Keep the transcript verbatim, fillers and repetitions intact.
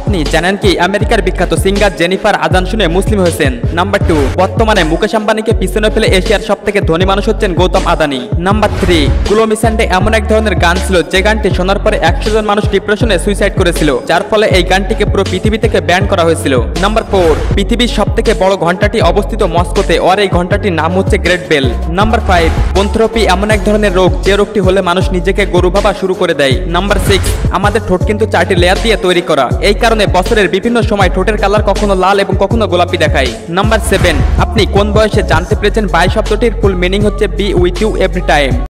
আপনি জানেন কি আমেরিকার বিখ্যাত সিঙ্গার জেনিফার আজান শুনে মুসলিম হয়েছেন? নাম্বার টু, বর্তমানে মুকেশ আম্বানিকে পিছনে ফেলে এশিয়ার সব থেকে ধনী মানুষ হচ্ছেন গৌতম আদানি। নাম্বার থ্রি, গ্লোমিস্যান্ডে এমন এক ধরনের গান ছিল যে গানটি শোনার পরে একশো জন মানুষ ডিপ্রেশনে সুইসাইড করেছিল, যার ফলে এই গানটিকে পুরো পৃথিবী থেকে ব্যান করা হয়েছিল। নাম্বার ফোর, পৃথিবীর সব থেকে বড় ঘন্টাটি অবস্থিত মস্কোতে, আর এই ঘন্টাটির নাম হচ্ছে গ্রেট বেল। নাম্বার ফাইভ, বন্থ্রপি এমন এক ধরনের রোগ যে রোগটি হলে মানুষ নিজেকে গরু ভাবা শুরু করে দেয়। নাম্বার সিক্স, আমাদের ঠোঁট কিন্তু চারটি লেয়ার দিয়ে তৈরি করা, এই কারণে বছরের বিভিন্ন সময় ঠোঁটের কালার কখনো লাল এবং কখনো গোলাপি দেখায়। নাম্বার সেভেন, আপনি কোন বয়সে জানতে পেরেছেন বাই শব্দটির ফুল মিনিং হচ্ছে be with you every time.